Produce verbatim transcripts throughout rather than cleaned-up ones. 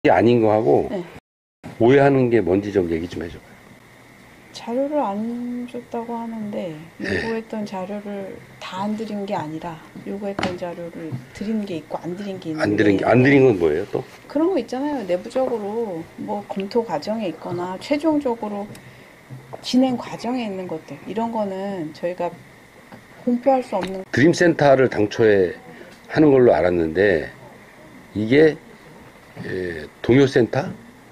아닌 거하고 네. 오해하는 게 뭔지 좀 얘기 좀 해줘봐요. 자료를 안 줬다고 하는데 요구했던 자료를 다 안 드린 게 아니라 요구했던 자료를 드린 게 있고 안 드린 게 있는데 안 드린 게, 안 드린 건 뭐예요 또? 그런 거 있잖아요. 내부적으로 뭐 검토 과정에 있거나 최종적으로 진행 과정에 있는 것들 이런 거는 저희가 공표할 수 없는. 드림센터를 당초에 하는 걸로 알았는데 이게 에, 동요센터로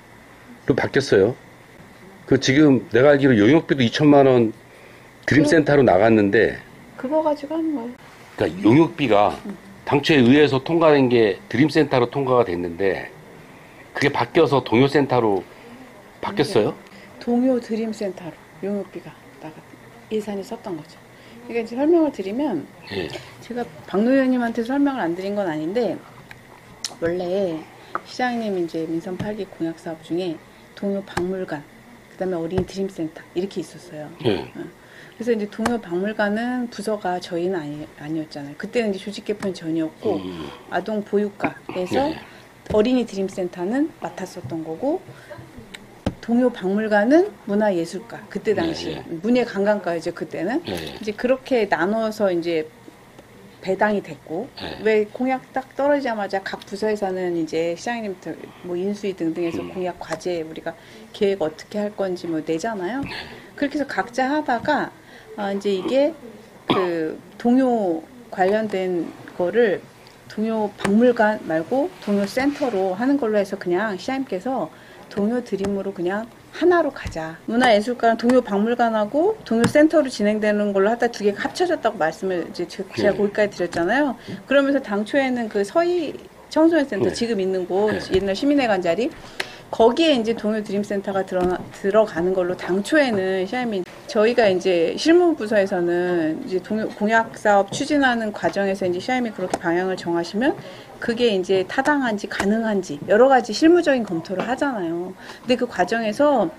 바뀌었어요. 그 지금 내가 알기로 용역비도 이천만 원 드림센터로 나갔는데 그거 가지고 하는 거예요. 그러니까 용역비가 당초에 의회에서 통과된 게 드림센터로 통과가 됐는데 그게 바뀌어서 동요센터로 바뀌었어요? 동요 드림센터로 용역비가 나가 예산이 썼던 거죠. 그러니까 이제 설명을 드리면 예. 제가 박 의원님한테 설명을 안 드린 건 아닌데 원래 시장님 이제 민선 팔 기 공약 사업 중에 동요 박물관, 그다음에 어린이 드림센터 이렇게 있었어요. 예. 그래서 이제 동요 박물관은 부서가 저희는 아니, 아니었잖아요. 그때는 이제 조직 개편 전이었고 음. 아동 보육과에서 네. 어린이 드림센터는 맡았었던 거고 동요 박물관은 문화예술과 그때 당시에 네, 네. 문예관광과이죠 그때는. 네. 이제 그렇게 나눠서 이제 배당이 됐고 네. 왜 공약 딱 떨어지자마자 각 부서에서는 이제 시장님부터 뭐 인수위 등등해서 음. 공약 과제 우리가 계획 어떻게 할 건지 뭐 내잖아요. 그렇게 해서 각자 하다가 아 이제 이게 그 동요 관련된 거를 동요 박물관 말고 동요 센터로 하는 걸로 해서 그냥 시장님께서 동요 드림으로 그냥 하나로 가자. 문화예술관은 동요 박물관하고 동요 센터로 진행되는 걸로 하다 두 개가 합쳐졌다고 말씀을 이제 제가 네. 거기까지 드렸잖아요. 그러면서 당초에는 그 서희 청소년 센터 네. 지금 있는 곳 네. 옛날 시민회관 자리 거기에 이제 동요 드림센터가 들어, 들어가는 걸로 당초에는 시장님이 저희가 이제 실무부서에서는 이제 동요, 공약 사업 추진하는 과정에서 이제 시장님이 그렇게 방향을 정하시면 그게 이제 타당한지 가능한지 여러 가지 실무적인 검토를 하잖아요. 근데 그 과정에서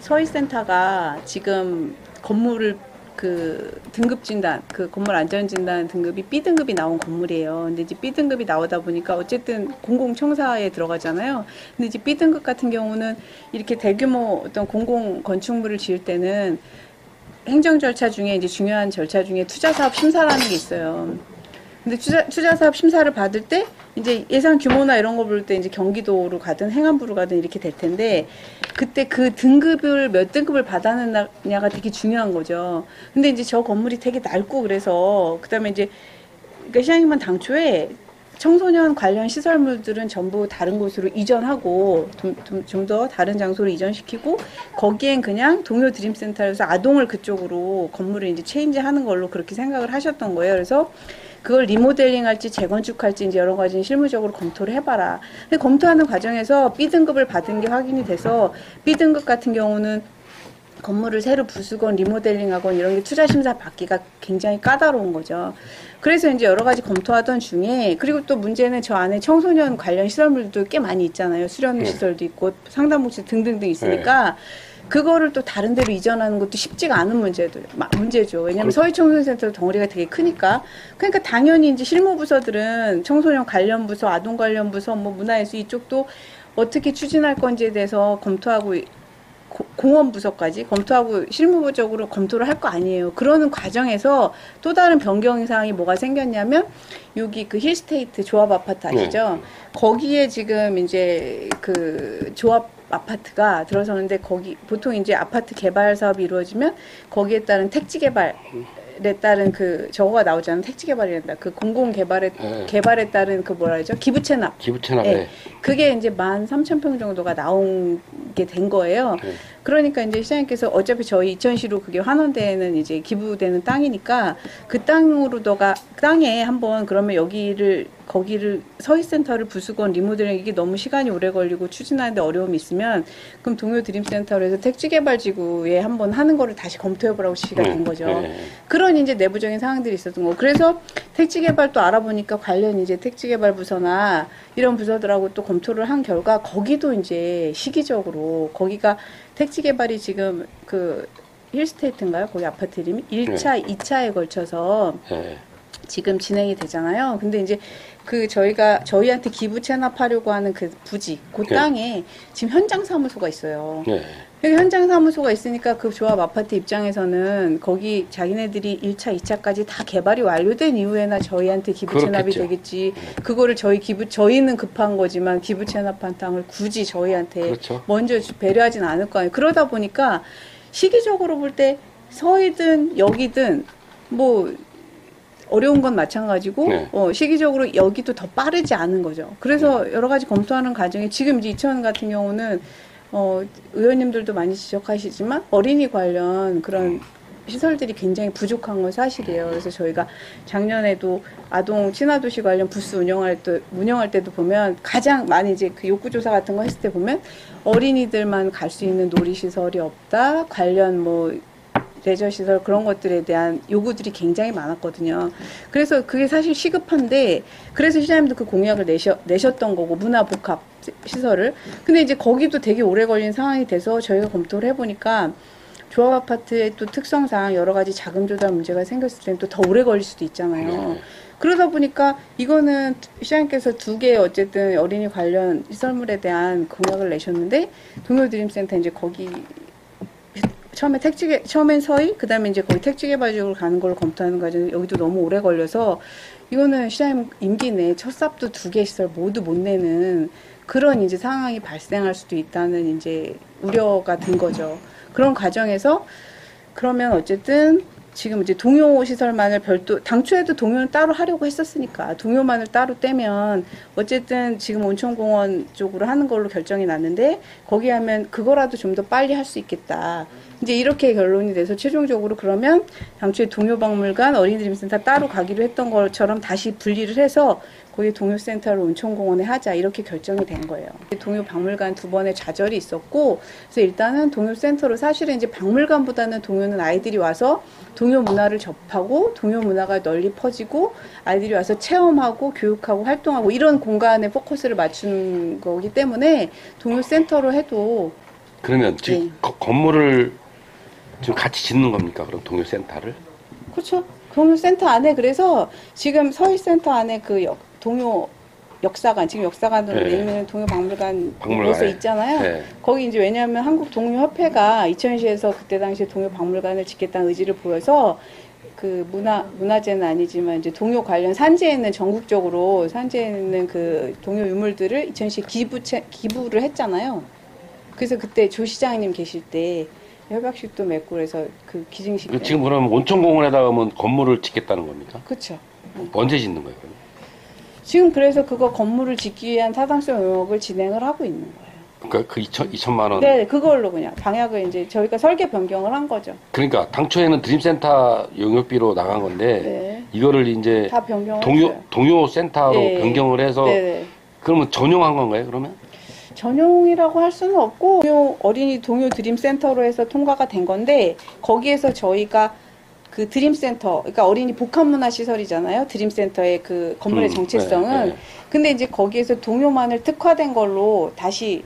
서희센터가 지금 건물을 그 등급 진단, 그 건물 안전 진단 등급이 비 등급이 나온 건물이에요. 근데 이제 비 등급이 나오다 보니까 어쨌든 공공청사에 들어가잖아요. 근데 이제 비 등급 같은 경우는 이렇게 대규모 어떤 공공 건축물을 지을 때는 행정 절차 중에 이제 중요한 절차 중에 투자 사업 심사라는 게 있어요. 근데 투자, 투자 사업 심사를 받을 때 이제 예산 규모나 이런 거 볼 때 이제 경기도로 가든 행안부로 가든 이렇게 될 텐데 그때 그 등급을 몇 등급을 받았느냐가 되게 중요한 거죠. 근데 이제 저 건물이 되게 낡고 그래서 그다음에 이제 그러니까 시장님은 당초에 청소년 관련 시설물들은 전부 다른 곳으로 이전하고 좀 더 다른 장소로 이전시키고 거기엔 그냥 동요 드림센터에서 아동을 그쪽으로 건물을 이제 체인지하는 걸로 그렇게 생각을 하셨던 거예요. 그래서 그걸 리모델링 할지 재건축할지 이제 여러 가지 실무적으로 검토를 해봐라. 근데 검토하는 과정에서 비 등급을 받은 게 확인이 돼서 비 등급 같은 경우는 건물을 새로 부수건 리모델링하건 이런 게 투자 심사 받기가 굉장히 까다로운 거죠. 그래서 이제 여러 가지 검토하던 중에 그리고 또 문제는 저 안에 청소년 관련 시설물도 꽤 많이 있잖아요. 수련 시설도 있고 상담복지 등등등 있으니까 그거를 또 다른 데로 이전하는 것도 쉽지가 않은 문제도, 문제죠. 왜냐하면 서희청소년센터 덩어리가 되게 크니까. 그러니까 당연히 이제 실무부서들은 청소년 관련 부서, 아동 관련 부서, 뭐 문화예술 이쪽도 어떻게 추진할 건지에 대해서 검토하고 공원부서까지 검토하고 실무적으로 검토를 할 거 아니에요. 그러는 과정에서 또 다른 변경 사항이 뭐가 생겼냐면 여기 그 힐스테이트 조합 아파트 아시죠? 네. 거기에 지금 이제 그 조합 아파트가 들어서는데 거기 보통 이제 아파트 개발 사업이 이루어지면 거기에 따른 택지 개발에 따른 그 저거가 나오잖아요. 택지 개발이란다. 그 공공 개발에 네. 개발에 따른 그 뭐라 하죠? 기부 채납. 기부 채납. 네. 그게 이제 만 삼천 평 정도가 나온 게 된 거예요. 네. 그러니까 이제 시장님께서 어차피 저희 이천시로 그게 환원대에는 이제 기부되는 땅이니까 그 땅으로 너가 땅에 한번 그러면 여기를 거기를 서희센터를 부수건 리모델링 이게 너무 시간이 오래 걸리고 추진하는데 어려움이 있으면 그럼 동요 드림센터로 해서 택지개발지구에 한번 하는 거를 다시 검토해보라고 지시가 된 거죠. 네. 그런 이제 내부적인 사항들이 있었던 거. 그래서 택지개발도 알아보니까 관련 이제 택지개발 부서나 이런 부서들하고 또 검토를 한 결과 거기도 이제 시기적으로 거기가 택지개발이 지금 그 힐스테이트인가요? 거기 아파트 이름이 일 차, 네. 이 차에 걸쳐서 네. 지금 진행이 되잖아요. 근데 이제 그 저희가 저희한테 기부 체납하려고 하는 그 부지, 그 네. 땅에 지금 현장 사무소가 있어요. 네. 여기 현장 사무소가 있으니까 그 조합 아파트 입장에서는 거기 자기네들이 일 차, 이 차까지 다 개발이 완료된 이후에나 저희한테 기부 체납이 그렇겠죠. 되겠지. 그거를 저희 기부, 저희는 급한 거지만 기부 체납한 땅을 굳이 저희한테 그렇죠. 먼저 배려하진 않을 거 아니에요. 그러다 보니까 시기적으로 볼 때 서이든 여기든 뭐 어려운 건 마찬가지고 네. 어, 시기적으로 여기도 더 빠르지 않은 거죠. 그래서 여러 가지 검토하는 과정에 지금 이제 이천 같은 경우는 어, 의원님들도 많이 지적하시지만 어린이 관련 그런 시설들이 굉장히 부족한 건 사실이에요. 그래서 저희가 작년에도 아동 친화도시 관련 부스 운영할 때, 운영할 때도 보면 가장 많이 이제 그 욕구조사 같은 거 했을 때 보면 어린이들만 갈 수 있는 놀이시설이 없다. 관련 뭐 레저시설 그런 것들에 대한 요구들이 굉장히 많았거든요. 그래서 그게 사실 시급한데 그래서 시장님도 그 공약을 내셔, 내셨던 거고 문화복합 시설을. 근데 이제 거기도 되게 오래 걸린 상황이 돼서 저희가 검토를 해보니까 조합 아파트의 또 특성상 여러 가지 자금 조달 문제가 생겼을 때는 또 더 오래 걸릴 수도 있잖아요. 네. 그러다 보니까 이거는 시장님께서 두 개의 어쨌든 어린이 관련 시설물에 대한 공약을 내셨는데 동요드림센터 이제 거기 처음에 택지개, 처음엔 서희, 그 다음에 이제 거기 택지개발적으로 가는 걸 검토하는 과정에 여기도 너무 오래 걸려서 이거는 시장님 임기 내에 첫 삽도 두 개 시설 모두 못 내는 그런 이제 상황이 발생할 수도 있다는 이제 우려가 든 거죠. 그런 과정에서 그러면 어쨌든 지금 이제 동요 시설만을 별도, 당초에도 동요는 따로 하려고 했었으니까 동요만을 따로 떼면 어쨌든 지금 온천공원 쪽으로 하는 걸로 결정이 났는데 거기 하면 그거라도 좀 더 빨리 할 수 있겠다. 이제 이렇게 결론이 돼서 최종적으로 그러면 당초에 동요박물관, 어린이드림센터 따로 가기로 했던 것처럼 다시 분리를 해서 거기 동요센터를 온천공원에 하자 이렇게 결정이 된 거예요. 동요박물관 두 번의 좌절이 있었고 그래서 일단은 동요센터로 사실은 이제 박물관보다는 동요는 아이들이 와서 동요 문화를 접하고 동요 문화가 널리 퍼지고 아이들이 와서 체험하고 교육하고 활동하고 이런 공간에 포커스를 맞춘 거기 때문에 동요센터로 해도 그러면 지금 네. 거- 건물을 지금 같이 짓는 겁니까? 그럼 동요센터를? 그렇죠. 동요센터 안에 그래서 지금 서희센터 안에 그 역, 동요 역사관 지금 역사관으로 네. 내는 동요박물관 박물관, 곳에 네. 있잖아요. 네. 거기 이제 왜냐하면 한국동요협회가 이천시에서 그때 당시에 동요박물관을 짓겠다는 의지를 보여서 그 문화 문화재는 아니지만 이제 동요 관련 산지에 있는 전국적으로 산지에 있는 그 동요 유물들을 이천시 기부채 기부를 했잖아요. 그래서 그때 조 시장님 계실 때 협약식도 맺고 그래서 그 기증식 때. 지금 그러면 온천공원에다가 하면 건물을 짓겠다는 겁니까? 그렇죠. 언제 짓는 거예요? 그럼? 지금 그래서 그거 건물을 짓기 위한 타당성 용역을 진행을 하고 있는 거예요. 그러니까 그 이천, 이천만 원. 네, 그걸로 그냥 방향을 이제 저희가 설계 변경을 한 거죠. 그러니까 당초에는 드림센터 용역비로 나간 건데 네. 이거를 이제 다 변경을 동요 했어요. 동요 센터로 네. 변경을 해서 네네. 그러면 전용한 건가요? 그러면? 전용이라고 할 수는 없고 동요, 어린이 동요 드림센터로 해서 통과가 된 건데 거기에서 저희가 그 드림센터, 그러니까 어린이 복합문화시설이잖아요. 드림센터의 그 건물의 음, 정체성은. 네, 네. 근데 이제 거기에서 동요만을 특화된 걸로 다시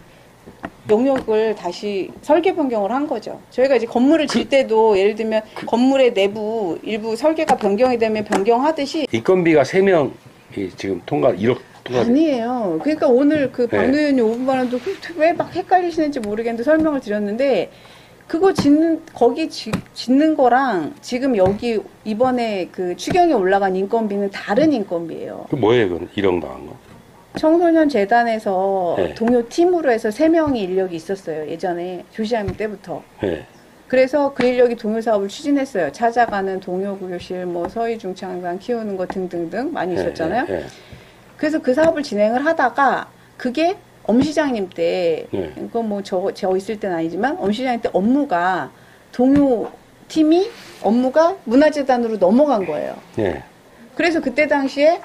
용역을 다시 설계 변경을 한 거죠. 저희가 이제 건물을 질 때도 예를 들면 건물의 내부 일부 설계가 변경이 되면 변경하듯이 인건비가 세 명이 지금 통과 일억 통과. 아니에요. 그러니까 오늘 그 네. 박 의원님 오 분 반도 왜 막 헷갈리시는지 모르겠는데 설명을 드렸는데 그거 짓는 거기 지, 짓는 거랑 지금 여기 이번에 그 추경에 올라간 인건비는 다른 인건비예요. 그 뭐예요? 그건 일억 나간 거? 청소년 재단에서 네. 동요 팀으로 해서 세 명이 인력이 있었어요. 예전에 조시아님 때부터. 네. 그래서 그 인력이 동요 사업을 추진했어요. 찾아가는 동요 교실, 뭐 서희 중창단 키우는 거 등등등 많이 있었잖아요. 네, 네, 그래서 그 사업을 진행을 하다가 그게 엄 시장님 때, 네. 이거 뭐 저, 저 있을 때는 아니지만 엄 시장님 때 업무가 동요 팀이 업무가 문화재단으로 넘어간 거예요. 네. 그래서 그때 당시에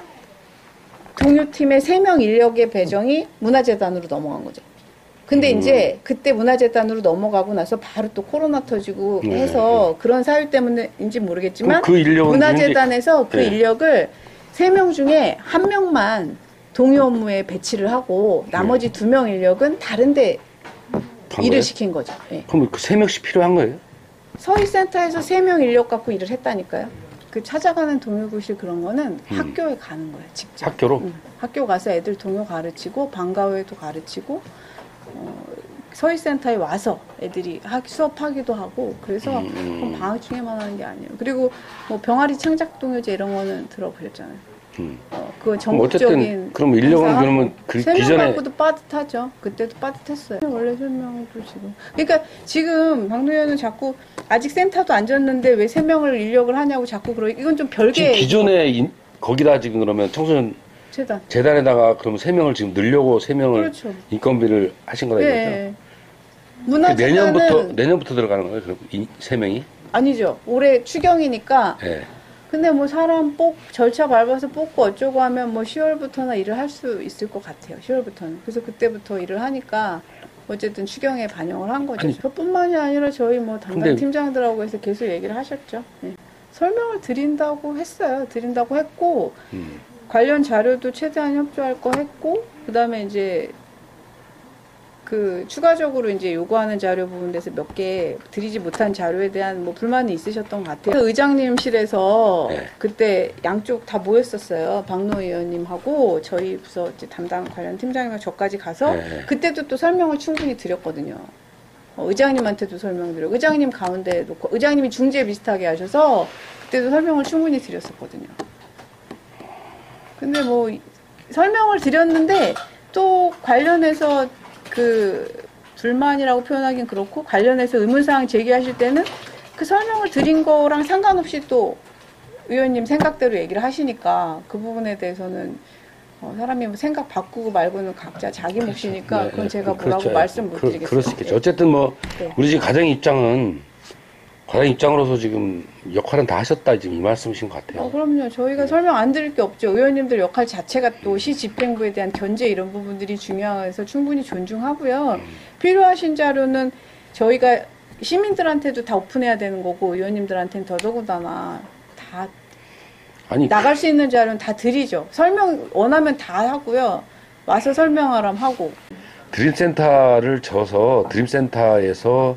동요팀의 세 명 인력의 배정이 문화재단으로 넘어간 거죠. 근데 음. 이제 그때 문화재단으로 넘어가고 나서 바로 또 코로나 터지고 네, 해서 그런 사유 때문인지 모르겠지만 그럼 그 인력은 문화재단에서 그 네. 인력을 세 명 중에 한 명만 동요 업무에 배치를 하고 나머지 두 명 인력은 다른 데 간 일을 거예요? 시킨 거죠. 예. 그럼 그 세 명씩 필요한 거예요? 서희센터에서 세 명 인력 갖고 일을 했다니까요. 그 찾아가는 동요교실 그런 거는 음. 학교에 가는 거예요, 직접. 학교로? 응. 학교 가서 애들 동요 가르치고 방과후에도 가르치고 어, 서희센터에 와서 애들이 학, 수업하기도 하고 그래서 음, 음. 그건 방학 중에만 하는 게 아니에요. 그리고 뭐 병아리 창작동요제 이런 거는 들어보셨잖아요. 음. 어, 그 그럼 어쨌든 전국적인 그럼 인력은 행사 그러면 그 세 명 기존에 갖고도 빠듯하죠. 그때도 빠듯했어요. 원래 세 명도 지금. 그러니까 지금 박노현은 자꾸 아직 센터도 안 졌는데 왜 세 명을 인력을 하냐고 자꾸 그러. 이건 좀 지금 별개의 기존에 인- 거기다 지금 그러면 청소년 재단. 재단에다가 그럼 세 명을 지금 늘려고 세 명을 그렇죠. 인건비를 하신 거다 이거죠? 예. 그 문화재단은 내년부터 내년부터 들어가는 거예요? 그럼 이, 세 명이? 아니죠. 올해 추경이니까. 예. 근데 뭐 사람 뽑 절차 밟아서 뽑고 어쩌고 하면 뭐 시월부터나 일을 할 수 있을 것 같아요. 시월부터는. 그래서 그때부터 일을 하니까 어쨌든 추경에 반영을 한 거죠. 아니, 저뿐만이 아니라 저희 뭐 담당 근데- 팀장들하고 해서 계속 얘기를 하셨죠. 네. 설명을 드린다고 했어요. 드린다고 했고 음. 관련 자료도 최대한 협조할 거 했고 그다음에 이제 그 추가적으로 이제 요구하는 자료 부분에서 몇 개 드리지 못한 자료에 대한 뭐 불만이 있으셨던 것 같아요. 그 의장님실에서 네. 그때 양쪽 다 모였었어요. 박노 의원님하고 저희 부서 이제 담당 관련 팀장님과 저까지 가서 네. 그때도 또 설명을 충분히 드렸거든요. 어, 의장님한테도 설명드려. 의장님 가운데 놓고 의장님이 중재 비슷하게 하셔서 그때도 설명을 충분히 드렸었거든요. 근데 뭐 설명을 드렸는데 또 관련해서 그 불만이라고 표현하긴 그렇고 관련해서 의문사항 제기하실 때는 그 설명을 드린 거랑 상관없이 또 의원님 생각대로 얘기를 하시니까 그 부분에 대해서는 어, 사람이 뭐 생각 바꾸고 말고는 각자 자기 몫이니까 네, 그건 네, 제가 그- 뭐라고 그렇죠. 말씀 못 그, 드리겠어요. 그럴 수 있겠죠. 네. 어쨌든 뭐 네. 우리 지금 가장 입장은 과장 입장으로서 지금 역할은 다 하셨다 지금 이 말씀이신 것 같아요. 어, 그럼요. 저희가 네. 설명 안 드릴 게 없죠. 의원님들 역할 자체가 또 시 집행부에 대한 견제 이런 부분들이 중요해서 충분히 존중하고요. 음. 필요하신 자료는 저희가 시민들한테도 다 오픈해야 되는 거고 의원님들한테는 더더군다나 다 아니 나갈 수 있는 자료는 다 드리죠. 설명 원하면 다 하고요. 와서 설명하라면 하고. 드림센터를 져서 드림센터에서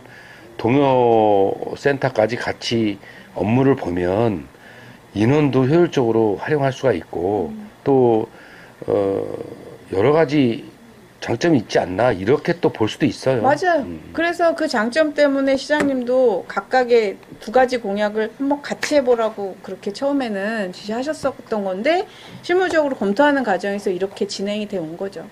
동요센터까지 같이 업무를 보면 인원도 효율적으로 활용할 수가 있고 음. 또 어, 여러 가지 장점이 있지 않나 이렇게 또 볼 수도 있어요. 맞아요. 음. 그래서 그 장점 때문에 시장님도 각각의 두 가지 공약을 한번 같이 해보라고 그렇게 처음에는 지시하셨었던 건데 실무적으로 검토하는 과정에서 이렇게 진행이 돼 온 거죠.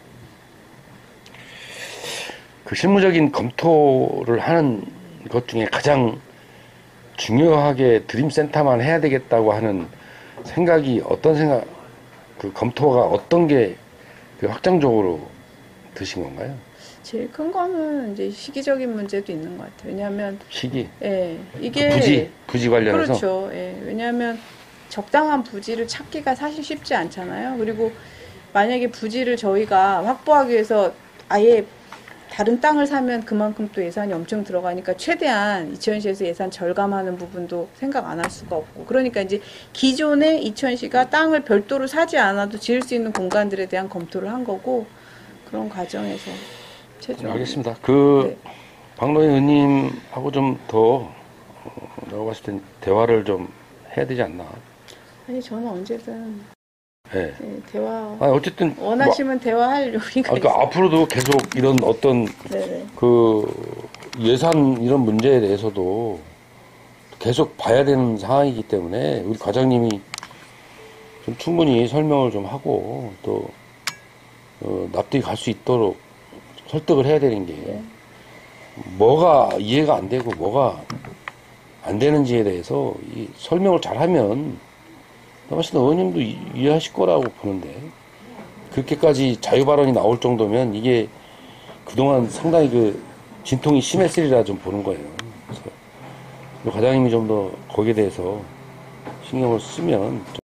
그 실무적인 검토를 하는 것 중에 가장 중요하게 드림센터만 해야 되겠다고 하는 생각이 어떤 생각, 그 검토가 어떤 게 그 확장적으로 드신 건가요? 제일 큰 거는 이제 시기적인 문제도 있는 것 같아요. 왜냐하면 시기, 예, 그 이게 부지, 부지 관련해서 그렇죠. 예, 왜냐하면 적당한 부지를 찾기가 사실 쉽지 않잖아요. 그리고 만약에 부지를 저희가 확보하기 위해서 아예 다른 땅을 사면 그만큼 또 예산이 엄청 들어가니까 최대한 이천시에서 예산 절감하는 부분도 생각 안 할 수가 없고 그러니까 이제 기존에 이천시가 땅을 별도로 사지 않아도 지을 수 있는 공간들에 대한 검토를 한 거고 그런 과정에서 최종 알겠습니다. 그 네. 박노희 의원님하고 좀 더 어, 내가 봤을 땐 대화를 좀 해야 되지 않나. 아니 저는 언제든 예. 네, 대화 아니 어쨌든 원하시면 대화할 요리가 뭐, 아, 그 있어요. 앞으로도 계속 이런 어떤 네네. 그 예산 이런 문제에 대해서도 계속 봐야 되는 상황이기 때문에 우리 과장님이 좀 충분히 설명을 좀 하고 또 어, 납득이 갈 수 있도록 설득을 해야 되는 게 네. 뭐가 이해가 안 되고 뭐가 안 되는지에 대해서 이 설명을 잘하면 내가 봤을 때 의원님도 이- 이해하실 거라고 보는데 그렇게까지 자유 발언이 나올 정도면 이게 그동안 상당히 그 진통이 심했으리라 좀 보는 거예요. 그래서 과장님이 좀 더 거기에 대해서 신경을 쓰면 좀